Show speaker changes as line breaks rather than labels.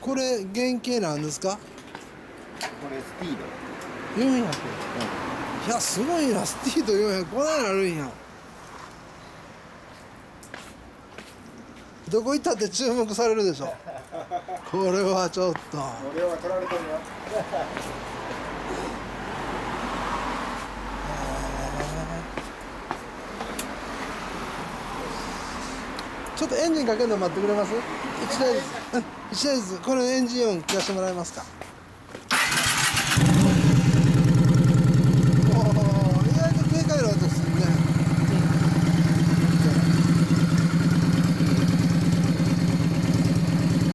これ原型なんですか？
これスピード。
400。いやすごいな、スティード400こんなになるんや。どこ行ったって注目されるでしょ。これはちょっと。
これは取られてるよ。
ちょっとエンジンかけるの待ってくれます？1台ずつ、これエンジン音聞かせてもらえますか？